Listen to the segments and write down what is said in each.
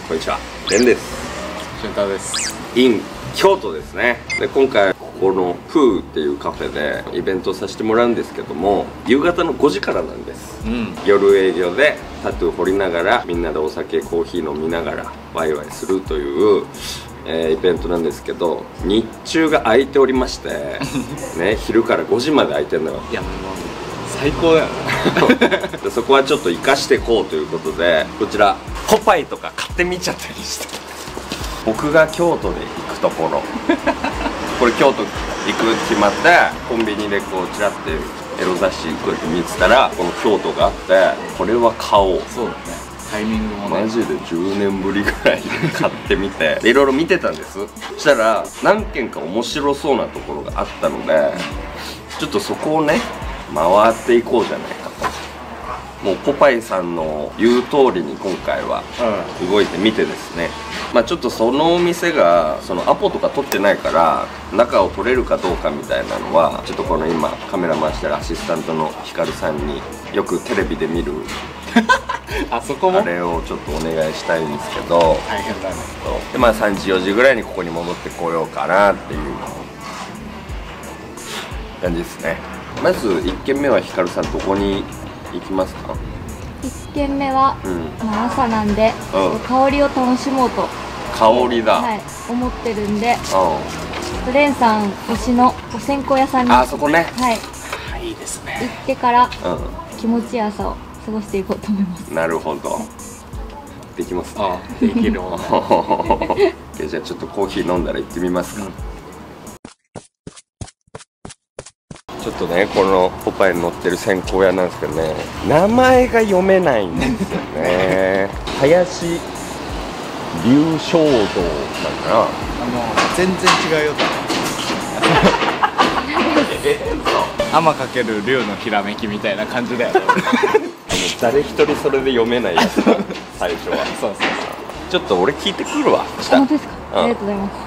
こんにちは、レンです。 俊太です。 in 京都ですね。で今回ここのフーっていうカフェでイベントさせてもらうんですけども、夕方の5時からなんです。夜営業でタトゥー彫りながらみんなでお酒コーヒー飲みながらワイワイするというイベントなんですけど、日中が空いておりましてね、昼から5時まで空いてるのよ。 いやもう最高だよねでそこはちょっと生かしていこうということで、こちらポパイとか買ってみちゃったりして、僕が京都で行くところこれ京都行くって決まってコンビニでこうチラッてエロ雑誌こうやって見てたらこの京都があって、これは買おう。 そうだね、タイミングもね、 マジで10年ぶりぐらいに買ってみていろいろ見てたんです。そしたら何軒か面白そうなところがあったので、ちょっとそこをね回っていこうじゃないかと。もうポパイさんの言う通りに今回は動いてみてですね、まあちょっとそのお店がそのアポとか取ってないから中を取れるかどうかみたいなのは、ちょっとこの今カメラ回してるアシスタントのヒカルさんによくテレビで見るあそこもあれをちょっとお願いしたいんですけど、 大変だね。 でまあ3時4時ぐらいにここに戻ってこようかなっていう感じですね。まず1軒目はヒカルさんどこに行きますか 1軒目は、まあ朝なんで、香りを楽しもうと香りだ、 はい、思ってるんで、レンさん推しのお線香屋さんに、 あそこね、 はい、いいですね。 行ってから、気持ちいい朝を過ごしていこうと思います。 なるほど、できますね。 あできるもんねじゃあちょっとコーヒー飲んだら行ってみますか。ちょっとね、このポパイに乗ってる線香屋なんですけどね、名前が読めないんですよね林龍正道なんかな。 全然違うよ天かける龍のひらめきみたいな感じだよね誰一人それで読めないやつ最初は。 そうそうちょっと俺聞いてくるわ。 本当ですか、ありがとうございます。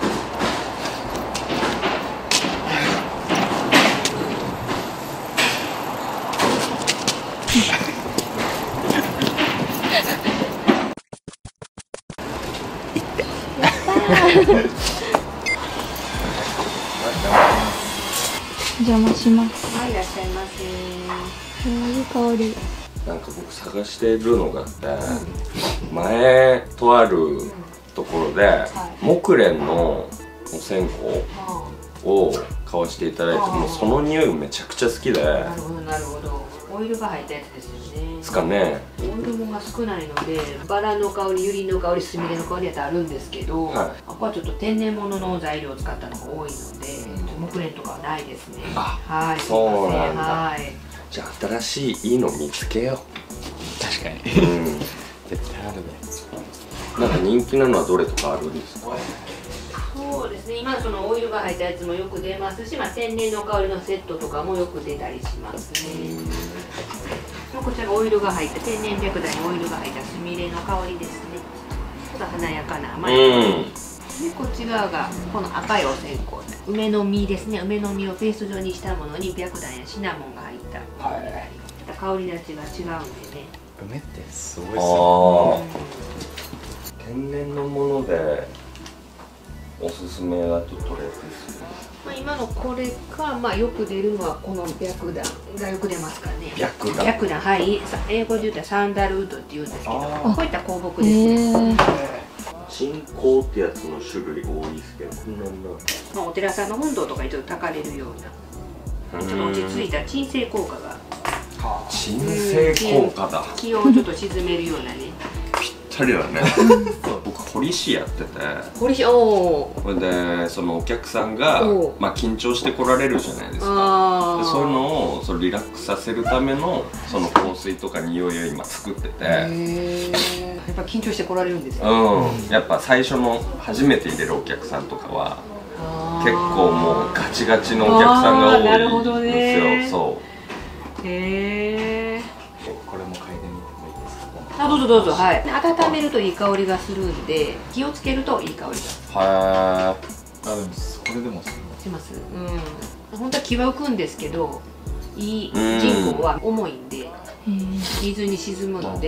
お邪魔します。 はい、いらっしゃいませ。 いい香り。 なんか僕探してるのがあって、前とあるところで木蓮のお線香を買わせていただいて、もうその匂いがめちゃくちゃ好きで。 なるほどなるほど。オイルが入ったやつですよね。 ですかね。 オイルもが少ないので、バラの香り、ユリの香り、スミレの香りやってあるんですけど、ここはちょっと天然物の材料を使ったのが多いので、木蓮とかはないですね。はい、 そうなんだ。 はい。 じゃあ新しいいいの見つけよう。 確かに絶対あるね。なんか人気なのはどれとかあるんですか？ そうですね、今そのオイルが入ったやつもよく出ますし、天然の香りのセットとかもよく出たりしますね。こちらがオイルが入った天然白檀にオイルが入ったスミレの香りですね。ちょっと華やかな甘い香りで、こっち側がこの赤いお線香、梅の実ですね。梅の実をペースト状にしたものに白檀やシナモンが入った香り立ちが違うんでね。 梅ってすごいっすよね。 天然のものでおすすめだとどれですか？ 今のこれか、よく出るのはこの白檀がよく出ますかね。 白檀、 白檀、はい、英語で言ったらサンダルウッドっていうんですけど、こういった香木ですね。 沈香ってやつの種類多いですけど、こんなんなお寺さんの本堂とかにちょっと焚かれるような、ちょっと落ち着いた鎮静効果が、 鎮静効果だ。 気温をちょっと沈めるようなね。 ぴったりだね僕彫師やってて、 これこれでそのお客さんが緊張して来られるじゃないですか。でそういうのをリラックスさせるためのその香水とか匂いを今作ってて、 やっぱ緊張して来られるんですよ。 やっぱ最初の初めて入れるお客さんとかは結構もうガチガチのお客さんが多いんですよ。そうこれも嗅いでみてもいいですか？ どうぞどうぞ。はい、温めるといい香りがするんで、気をつけるといい香りがする。 あ、でもこれでもします。本当は気は浮くんですけど、いい人工は重いんで水に沈むので、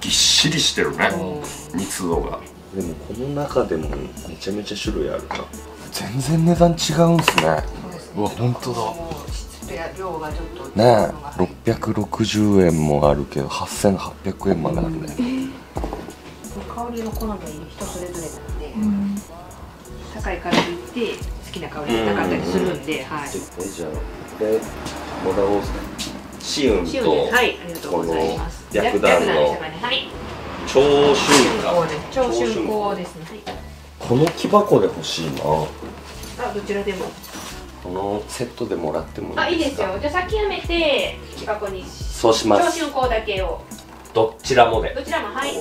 ぎっしりしてるね、密度が。でもこの中でもめちゃめちゃ種類あるな。全然値段違うんすね。うわ、本当だ。 質や量がちょっとねえ、660円もあるけど8800円まであるね。 香りの好みは人それぞれなんで、高いからといって好きな香りがなかったりするんで、はい。 じゃあこれもらおう。シウンと、 はい、ありがとうございます。 白檀の長春香。 長春香ですね。 この木箱で欲しいな。 あ、どちらでも。 このセットでもらってもあ、いいいでか。 いですすよ。じゃあ先やめて木箱にそうしま長す。 春香だけを。 どちらもで。 どちらも、はい。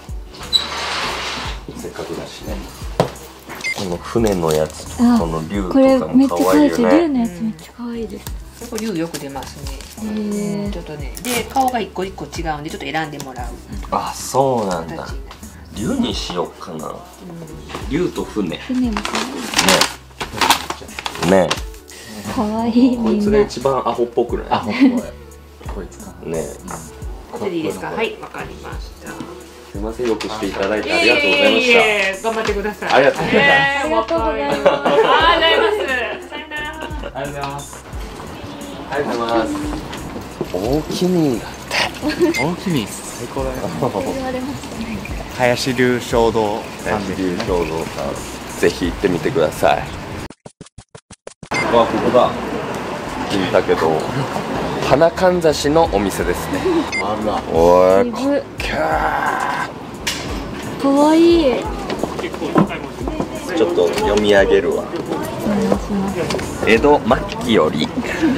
せっかくだしね。この船のやつ、こあの竜これとかめっちゃ可愛いし、 も可愛いよね。 竜のやつめっちゃ可愛いです。 これ竜よく出ますね。 へえ。 ちょっとね、で顔が一個一個違うんでちょっと選んでもらうあ、そうなんだ。 形になる。 竜にしようかな。竜と船。 船も可ね。ね愛い。可愛いこみんな。 いつが一番アホっぽくない。 あ、ほんとや。こいつか。 ね。 これでいいですか。はい、わかりました。 すみません、よくしていただいてありがとうございまし頑張ってください。 ありがとうございますありがとうございます。 ありがとうございます。さよなら。 ありがとうございます。 た。ありがとうございます。大きにだって。 大きに最高だね。 言われましたね。 林流衝動さん林ですね。 流共同館、ぜひ行ってみてください。わ、ここだ。聞いたけど、花かんざしのお店ですね。 あら。 おい、かっ渋いけー。 可愛い。 ちょっと読み上げるわ。 お願いします。 江戸末期より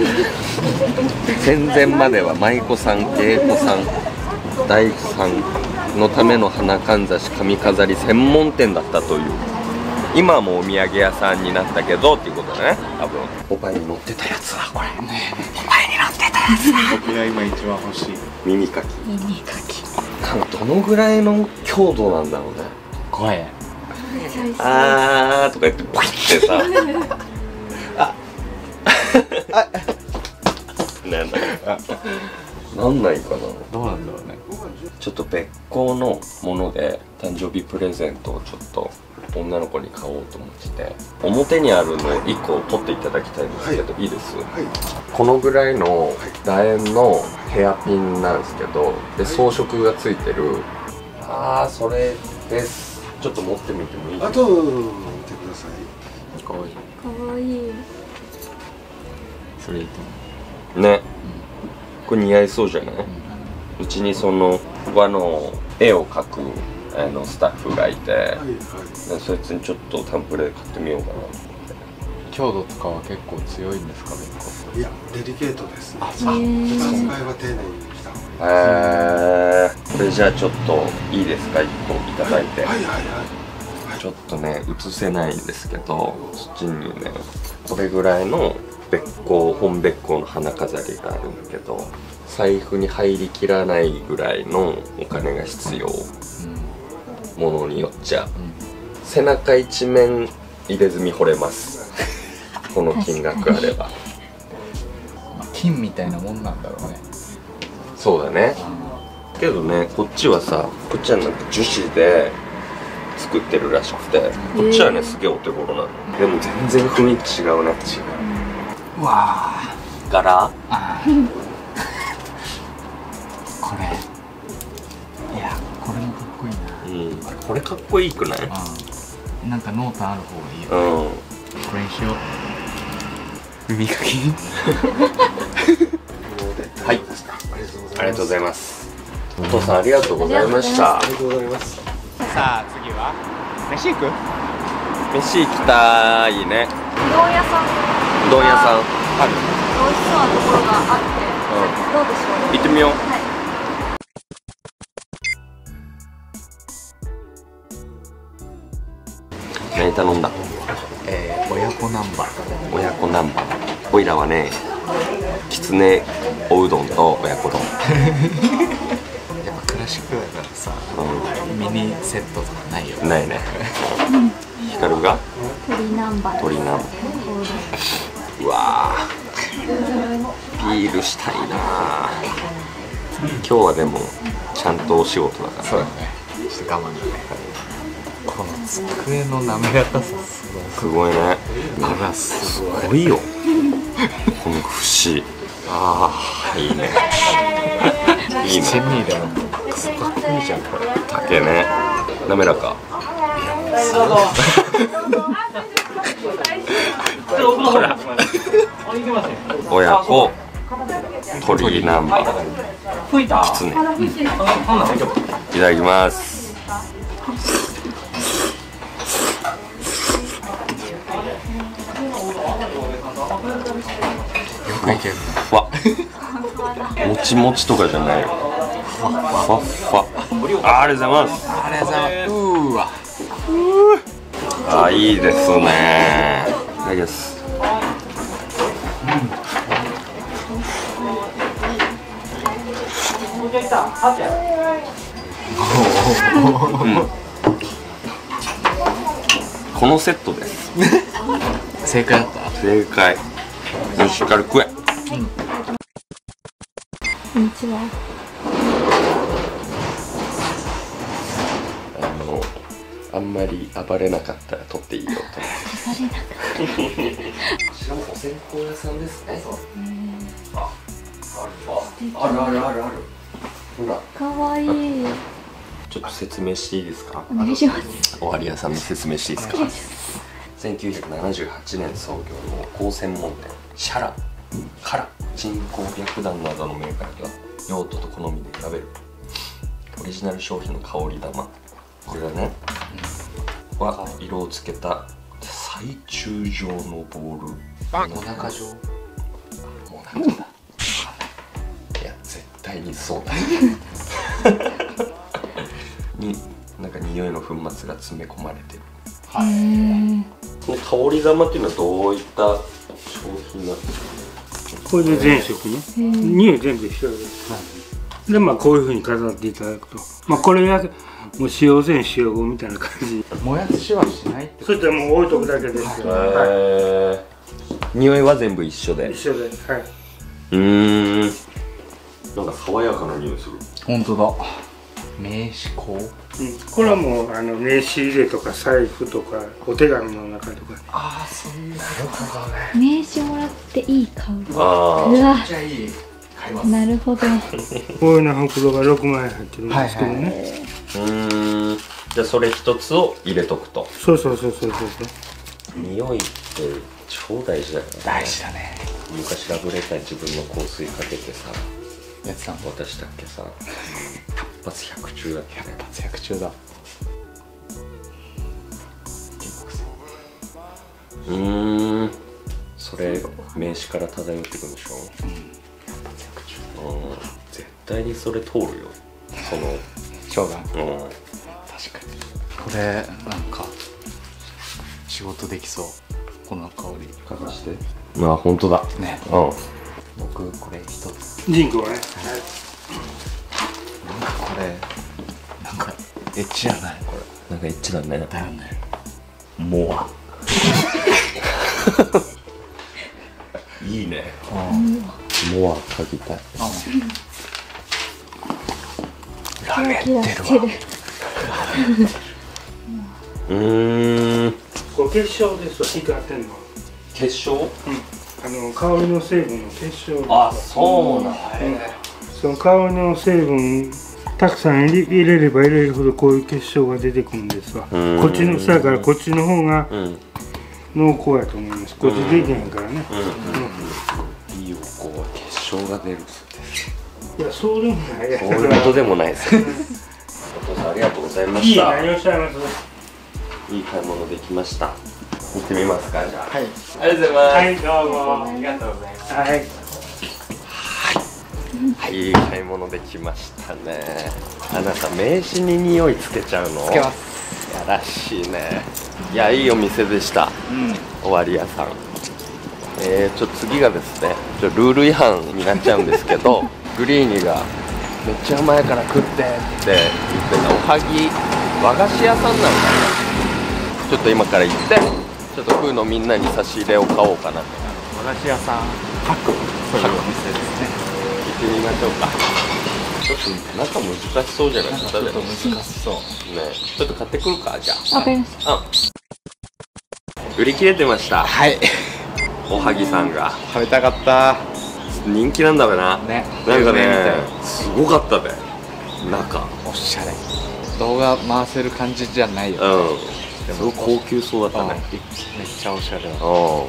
戦前までは舞妓さん、芸妓さん、大工さんのための花かんざし髪飾り専門店だったという。今はもうお土産屋さんになったけどっていうことだね、多分。ポパイに乗ってたやつだ、これ。ポパイに乗ってたやつだ。 僕が今一番欲しい。 耳かき。 耳かき。 どのぐらいの強度なんだろうね。 声。 あーとか言ってポイってさなんだなんないかな。 どうなんだろうね。 ちょっと別行のもので誕生日プレゼントをちょっと女の子に買おうと思ってて、表にあるの1個取っていただきたいんですけど、いいです？このぐらいの楕円のヘアピンなんですけど、で装飾がついてる。あー、それです。ちょっと持ってみてもいいですか？ あと見てください。 かわいい。 可愛い。 それいいと思ね、これ似合いそうじゃない？うちにその和の絵を描くスタッフがいて、 はいはい。 そいつにちょっとタンプレで買ってみようかなと思って。 う。強度とかは結構強いんですか、結いや、デリケートですね。 構。あ、 へー扱いは丁寧にした方がいいです。 これじゃあちょっといいですか、1個いただいて。 はいはいはい。 ちょっとね映せないんですけど、そっちにねこれぐらいの本別行の花飾りがあるんだけど、財布に入りきらないぐらいのお金が必要。ものによっちゃ、背中一面入れ墨掘れますこの金額あれば。 まあ金みたいなもんなんだろうね。 そうだね。けどね、こっちはさ、こっちはなんか樹脂で作ってるらしくて、こっちはねすげえお手頃なの。でも全然雰囲気違うね。 うわー。 柄あーこれ。いや、これもかっこいいな。 うん、これかっこいいくない？ うん。なんか濃淡ある方がいいよ。 うん。 これにしよう。耳かき。 はい、ありがとうございます。お父さんありがとうございました。 ありがとうございます。 さあ次は飯行く？ 飯行きたいね。 うどん屋さん。 うどん屋さんある。 美味しそうなところがあって、どうでしょう。 行ってみよう。 はい。 何頼んだ？ 親子南蛮。 親子南蛮。おいらはね、きつねおうどんと親子丼。 やっぱクラシックだからさ、 うミニセットとかないよ。 ん、ないね。ヒカルが鶏南蛮。 鶏南蛮。うわー、ビールしたいな。今日はでもチちゃんとお仕事だから。 そうだね。ちょっと我慢だね。この机の滑らかさすごいね。 あらすごい。 すごいよ。この節。ああ、いいね。いい七ね。 味でもすごくいいじゃんこれ。 竹ね。滑らか。ほら。親子。鶏南蛮。きつね。いただきます。 よくいける。 ふわ。もちもちとかじゃないよ。ふわふわ。ありがとうございます。 ありがとうございます。うわ。 あ、いいですね。いただきます。このセットです。 正解だった。 正解。しっかり食え。 こんにちは。 あんまり暴れなかったら取っていいよと思って。こちらもお線香屋さんですね。あるあるあるある。ほら。 かわいい。 ちょっと説明していいですか。 お願いします。 終わり屋さんの説明していいですか。1978年創業の香専門店シャラから人工白檀などのメーカーでは用途と好みで選べるオリジナル商品の香り玉。これだね、は色をつけた最中状のボール。 もなか状。 もうなんだ。いや絶対にそうだ。になんか匂いの粉末が詰め込まれてる。この香り玉っていうのはどういった商品なんですか。 これで全色ね。匂い全部一緒です。でまあこういうふうに飾っていただくと、まあこれがもう使用前使用後みたいな感じ。 もやしはしないって。 そしたらもう置いとくだけです。は匂いは全部一緒で。 い、一緒で、はい。 なんか爽やかな匂いする。 本当だ。名刺香。 これはもう名刺入れとか財布とかお手紙の中とか。 ああ、そんなるほどね。 名刺もらっていい香り。うあわ、 じゃあいい。買います。 なるほど。 こういうような袋が6枚入ってるんですけどね。 じゃあそれ一つを入れとくと。 そうそうそうそうそう。 匂いって超大事だよね。 大事だね。 昔ラブレターに自分の香水かけてさ、 やってたの。 私だっけさ、百発百中だったね。 活躍中だ。 それ名刺から漂ってくるんでしょ。絶対にそれ通るよ。そのそうだ。確かに。 うん。 これなんか仕事できそう。この香り。 かがして。まあ本当だ。 ね。 僕これ一つ。 ジンクはね。 なんかこれなんかエッチじゃないこれ。 なんかエッチだね。 だよね。 モア。いいね。モア嗅ぎたい。 ラメってるわ。 これ結晶ですわ。光ってんの。 結晶？ 香りの成分の結晶。 あ、そうなん。 その香りの成分たくさん入れれば入れるほどこういう結晶が出てくるんですわ。こっちのだからこっちの方が濃厚やと思います。こっちできへんからね。 いいよ、こう結晶が出る。 いや、そうでもないや。 そういうことでもないです。お父さんありがとうございました。 何をおっしゃいます。 いい買い物できました。行ってみますか、じゃあ。 はい。 ありがとうございます。 はい、どうもありがとうございます。はい。 いい買い物できましたね。あなた名刺に匂いつけちゃうの？ つけます。 やらしいね。いや、いいお店でした。終わり屋さん。ちょっと次がですね、ルール違反になっちゃうんですけど、グリーニがめっちゃ前から食ってって言ってたおはぎ和菓子屋さんなのかな。ちょっと今から行ってちょっと食うのみんなに差し入れを買おうかなと。 和菓子屋さん各そういうお店ですね。 行ってみましょうか。 ちょっと中難しそうじゃないですか。 ちょっと難しそうね、ちょっと買ってくるか、じゃわかりました。 あ。売り切れてました。 はい。 おはぎさんが食べたかった人気なんだべな。 ね。 なんかね有名みたい、 すごかったべ。中。 おしゃれ。動画回せる感じじゃないよね。 うん。すごい高級そうだったね。 めっちゃおしゃれだ。 うん。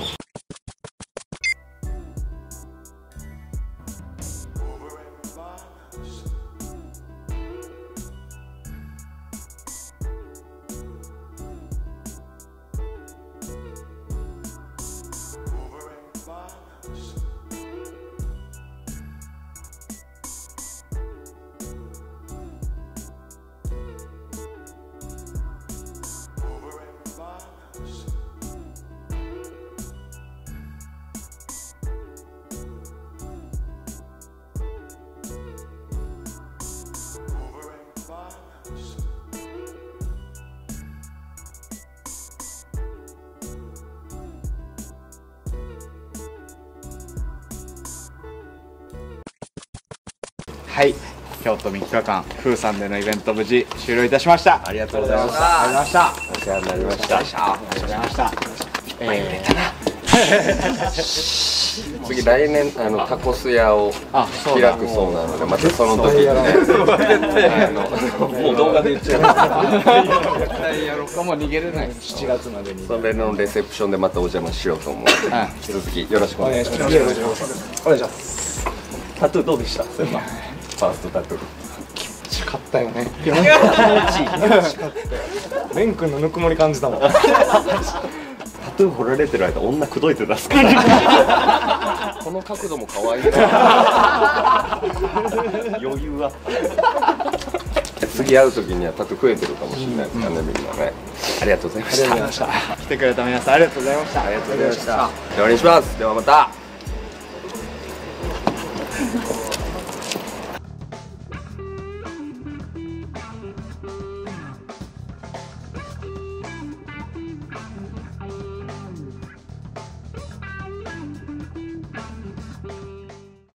はい。京都3日間、フーさんでのイベント無事終了いたしました。 ありがとうございました。 ありがとうございました。 お世話になりました。 ありがとうございました。 次来年タコス屋をそうだ開くそうなので、またその時にね、もう動画で言っちゃう。 絶対やろうかも逃げれない。7月までに。 それのレセプションでまたお邪魔しようと思うので、引き続きよろしくお願いします。 お願いしますタトゥーどうでした？ファーストタトゥー。 買ったよね。気持ちいい。レン君のぬくもり感じたもん。 タトゥー彫られてる間女口説いて出すからこの角度も可愛いな余裕あった次会う時にはタトゥー増えてるかもしれないですからね、みんなね。ありがとうございました。 来てくれた皆さんありがとうございました。 ありがとうございました。ではお願いします。ではまた。